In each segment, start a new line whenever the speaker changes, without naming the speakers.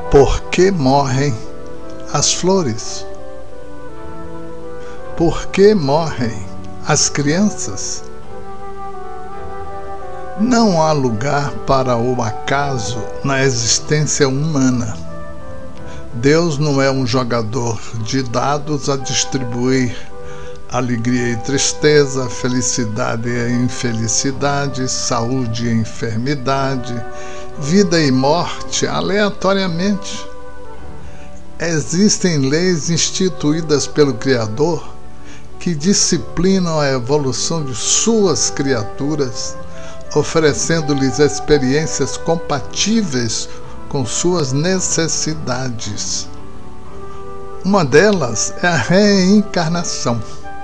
Por que morrem as flores? Por que morrem as crianças? Não há lugar para o acaso na existência humana. Deus não é um jogador de dados a distribuir alegria e tristeza, felicidade e infelicidade, saúde e enfermidade, vida e morte aleatoriamente. Existem leis instituídas pelo Criador que disciplinam a evolução de suas criaturas, oferecendo-lhes experiências compatíveis com suas necessidades. Uma delas é a reencarnação,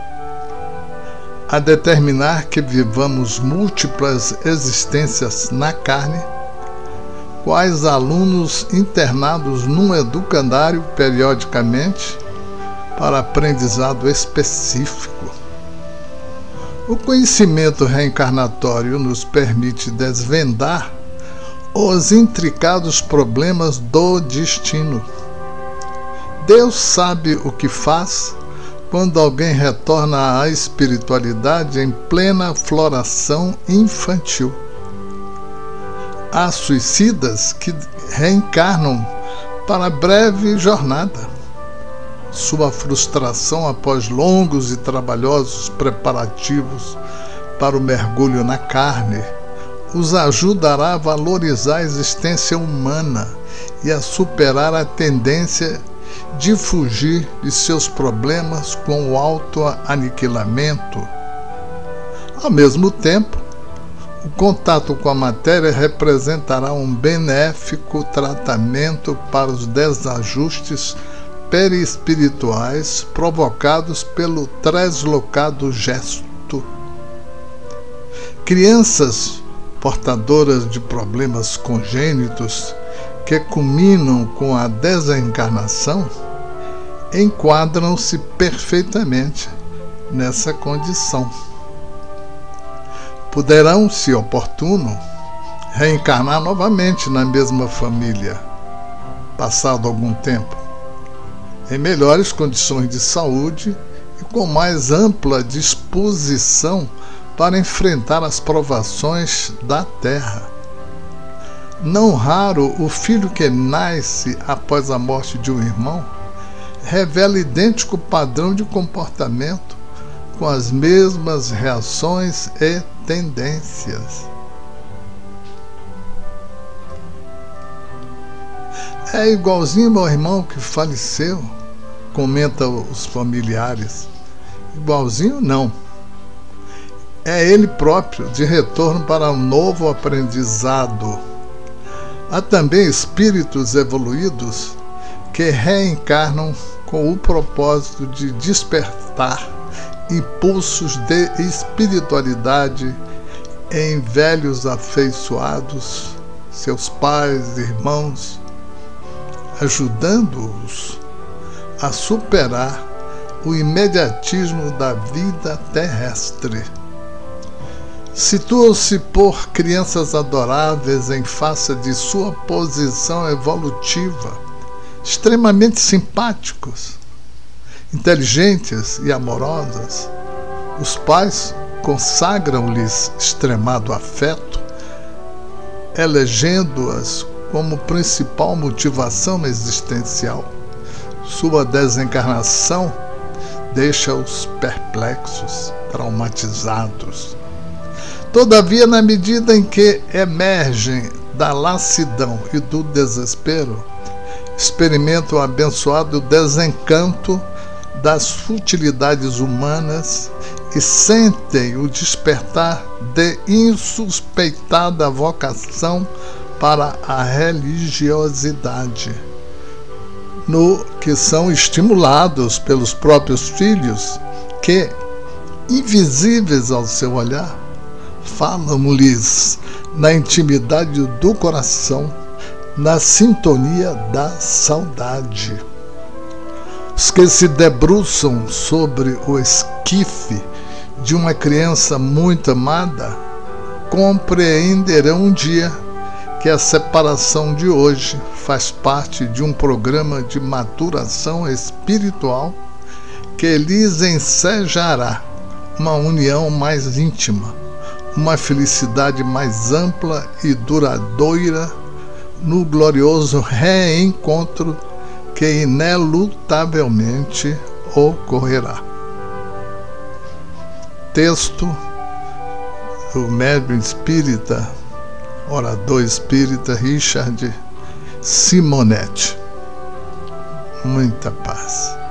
a determinar que vivamos múltiplas existências na carne, quais alunos internados num educandário periodicamente para aprendizado específico. O conhecimento reencarnatório nos permite desvendar os intricados problemas do destino. Deus sabe o que faz quando alguém retorna à espiritualidade em plena floração infantil. Há suicidas que reencarnam para breve jornada. Sua frustração após longos e trabalhosos preparativos para o mergulho na carne os ajudará a valorizar a existência humana e a superar a tendência de fugir de seus problemas com o autoaniquilamento. Ao mesmo tempo, o contato com a matéria representará um benéfico tratamento para os desajustes perispirituais provocados pelo translocado gesto. Crianças portadoras de problemas congênitos que culminam com a desencarnação enquadram-se perfeitamente nessa condição. Poderão, se oportuno, reencarnar novamente na mesma família, passado algum tempo, em melhores condições de saúde e com mais ampla disposição para enfrentar as provações da terra. Não raro, o filho que nasce após a morte de um irmão revela idêntico padrão de comportamento, com as mesmas reações e tendências. É igualzinho meu irmão que faleceu, comentam os familiares. Igualzinho não. É ele próprio, de retorno para um novo aprendizado. Há também espíritos evoluídos que reencarnam com o propósito de despertar impulsos de espiritualidade em velhos afeiçoados, seus pais, irmãos, ajudando-os a superar o imediatismo da vida terrestre. Situam-se por crianças adoráveis em face de sua posição evolutiva, extremamente simpáticos, inteligentes e amorosas. Os pais consagram-lhes extremado afeto, elegendo-as como principal motivação existencial. Sua desencarnação deixa-os perplexos, traumatizados. Todavia, na medida em que emergem da lassidão e do desespero, experimentam o abençoado desencanto das futilidades humanas e sentem o despertar de insuspeitada vocação para a religiosidade, no que são estimulados pelos próprios filhos que, invisíveis ao seu olhar, falam-lhes na intimidade do coração, na sintonia da saudade. Os que se debruçam sobre o esquife de uma criança muito amada compreenderão um dia que a separação de hoje faz parte de um programa de maturação espiritual que lhes ensejará uma união mais íntima, uma felicidade mais ampla e duradoura no glorioso reencontro que inelutavelmente ocorrerá. Texto: o médium espírita, orador espírita Richard Simonetti. Muita paz.